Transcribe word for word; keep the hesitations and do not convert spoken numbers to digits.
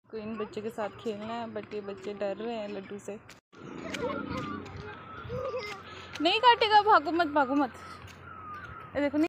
को इन बच्चे के साथ खेलना है, बट ये बच्चे डर रहे हैं लड्डू से। नहीं काटेगा, भागो मत भागो मत। देखो नहीं